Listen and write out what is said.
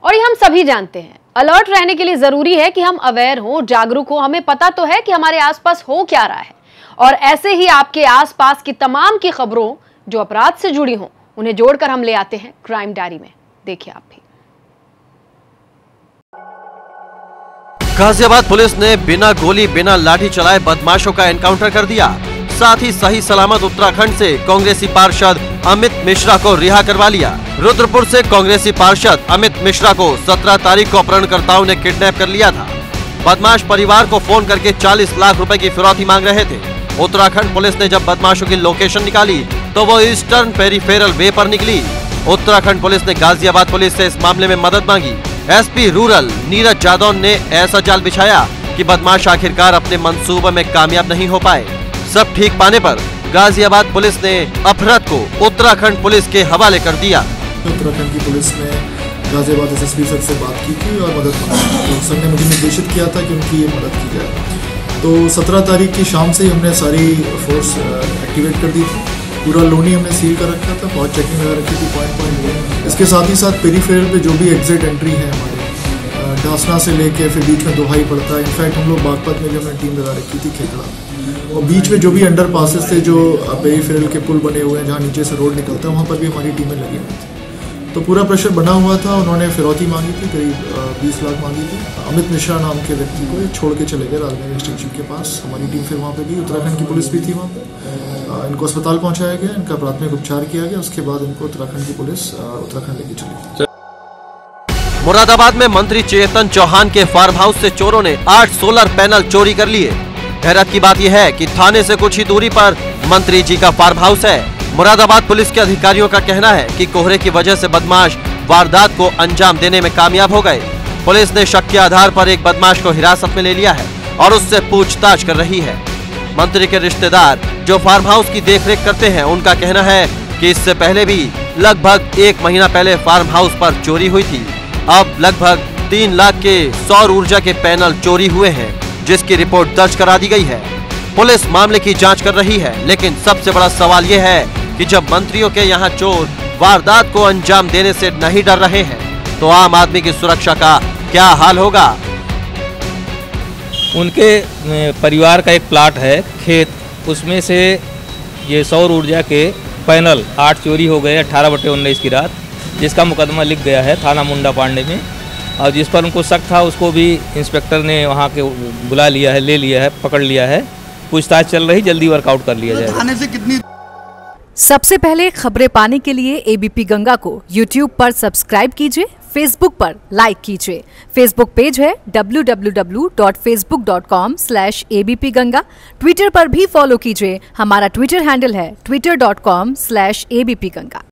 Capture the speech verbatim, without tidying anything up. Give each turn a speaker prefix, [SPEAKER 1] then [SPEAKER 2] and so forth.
[SPEAKER 1] और ये हम सभी जानते हैं, अलर्ट रहने के लिए जरूरी है कि हम अवेयर हो, जागरूक हो। हमें पता तो है कि हमारे आसपास हो क्या रहा है, और ऐसे ही आपके आसपास की तमाम की खबरों जो अपराध से जुड़ी हों, उन्हें जोड़कर हम ले आते हैं क्राइम डायरी में। देखिए आप भी।
[SPEAKER 2] गाजियाबाद पुलिस ने बिना गोली बिना लाठी चलाए बदमाशों का एनकाउंटर कर दिया। साथ ही सही सलामत उत्तराखंड से कांग्रेसी पार्षद अमित मिश्रा को रिहा करवा लिया। रुद्रपुर से कांग्रेसी पार्षद अमित मिश्रा को सत्रह तारीख को अपहरणकर्ताओं ने किडनैप कर लिया था। बदमाश परिवार को फोन करके चालीस लाख रुपए की फिरौती मांग रहे थे। उत्तराखंड पुलिस ने जब बदमाशों की लोकेशन निकाली तो वो ईस्टर्न पेरीफेरल वे पर निकली। उत्तराखंड पुलिस ने गाजियाबाद पुलिस से इस मामले में मदद मांगी। एसपी रूरल नीरज जादव ने ऐसा जाल बिछाया कि बदमाश आखिरकार अपने मंसूबे में कामयाब नहीं हो पाए। सब ठीक पाने पर गाजियाबाद पुलिस ने अपहृत को उत्तराखंड पुलिस के हवाले कर दिया।
[SPEAKER 3] उत्तराखंड की पुलिस ने गाजियाबाद एसएसपी सर से बात की थी और मदद मांगी। सर ने मुझे निर्देशित किया था कि उनकी ये मदद की जाए। तो सत्रह तारीख की शाम से ही हमने सारी फोर्स एक्टिवेट कर दी थी। पूरा लोनी हमने सील कर रखा था, बहुत चेकिंग लगा रखी थी पॉइंट पॉइंट। इसके साथ ही साथ पेरीफेरल पे जो भी एग्जिट एंट्री है हमारे ढासना से लेके फिर बीच में दोहाई पड़ता है। इनफैक्ट हम लोग बागपत में भी हमने टीम लगा रखी थी खेतड़ा, और बीच में जो भी अंडर पासेस थे, जो पेरीफेरल के पुल बने हुए हैं जहाँ नीचे से रोड निकलता है, वहाँ पर भी हमारी टीमें लगी हुई थी। तो पूरा प्रेशर बना हुआ था। उन्होंने फिरौती मांगी थी, करीब बीस लाख मांगी थी। अमित मिश्रा नाम के व्यक्ति को छोड़ के चले गए राजनगर स्टेशन के पास। हमारी टीम फिर वहाँ पे गई, उत्तराखंड की पुलिस भी थी वहाँ पे। इनको अस्पताल पहुँचाया गया, इनका प्राथमिक उपचार किया गया। उसके बाद इनको उत्तराखंड की पुलिस उत्तराखंड लेके चली।
[SPEAKER 2] मुरादाबाद में मंत्री चेतन चौहान के फार्म हाउस से चोरों ने आठ सोलर पैनल चोरी कर लिए। हैरत की बात यह है कि थाने से कुछ ही दूरी पर मंत्री जी का फार्म हाउस है। मुरादाबाद पुलिस के अधिकारियों का कहना है कि कोहरे की वजह से बदमाश वारदात को अंजाम देने में कामयाब हो गए। पुलिस ने शक के आधार पर एक बदमाश को हिरासत में ले लिया है और उससे पूछताछ कर रही है। मंत्री के रिश्तेदार जो फार्म हाउस की देखरेख करते हैं, उनका कहना है कि इससे पहले भी लगभग एक महीना पहले फार्म हाउस पर चोरी हुई थी। अब लगभग तीन लाख के सौर ऊर्जा के पैनल चोरी हुए हैं, जिसकी रिपोर्ट दर्ज करा दी गई है। पुलिस मामले की जांच कर रही है, लेकिन सबसे बड़ा सवाल यह है कि जब मंत्रियों के यहाँ चोर वारदात को अंजाम देने से नहीं डर रहे हैं, तो आम आदमी की सुरक्षा का क्या हाल होगा।
[SPEAKER 4] उनके परिवार का एक प्लाट है खेत, उसमें से ये सौर ऊर्जा के पैनल आठ चोरी हो गए अठारह बटे उन्नीस की रात, जिसका मुकदमा लिख गया है थाना मुंडा पांडे में। और जिस पर उनको शक था उसको भी इंस्पेक्टर ने वहाँ के बुला लिया है, ले लिया है, पकड़ लिया है। पूछताछ चल रही, जल्दी वर्कआउट कर लिया जाएगा। थाने से कितनी
[SPEAKER 5] सबसे पहले खबरें पाने के लिए एबीपी गंगा को यूट्यूब पर सब्सक्राइब कीजिए, फेसबुक पर लाइक कीजिए। फेसबुक पेज है W W W dot Facebook dot com slash ABP Ganga. Twitter पर भी फॉलो कीजिए, हमारा ट्विटर हैंडल है Twitter dot com slash ABP Ganga.